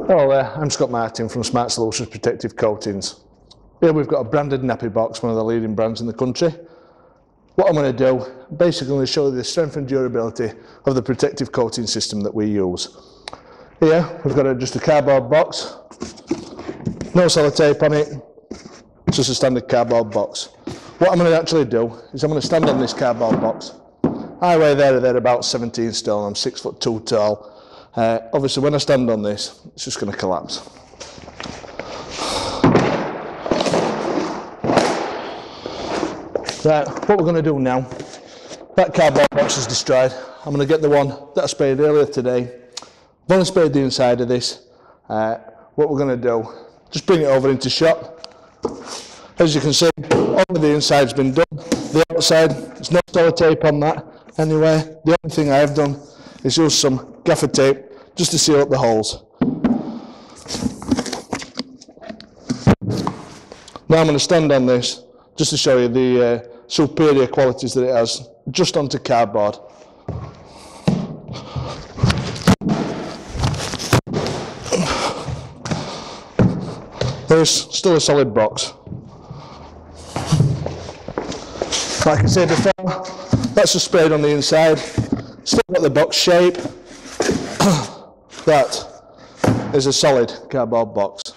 Hello there, I'm Scott Martin from Smart Solutions Protective Coatings. Here we've got a branded nappy box, one of the leading brands in the country. What I'm going to do, basically I'm going to show you the strength and durability of the protective coating system that we use. Here we've got just a cardboard box, no sellotape on it, it's just a standard cardboard box. What I'm going to actually do is I'm going to stand on this cardboard box. I weigh there about 17 stone, I'm 6'2" tall. Obviously when I stand on this, it's just going to collapse. Right, what we're going to do now, that cardboard box is destroyed. I'm going to get the one that I sprayed earlier today. I've only sprayed the inside of this. What we're going to do, just bring it over into shot. As you can see, all of the inside's been done. The outside, there's no sellotape on that anyway. The only thing I have done is use some gaffer tape just to seal up the holes. Now I'm going to stand on this just to show you the superior qualities that it has, just onto cardboard. There's still a solid box. Like I said before, that's just sprayed on the inside. Still got the box shape. That is a solid cardboard box.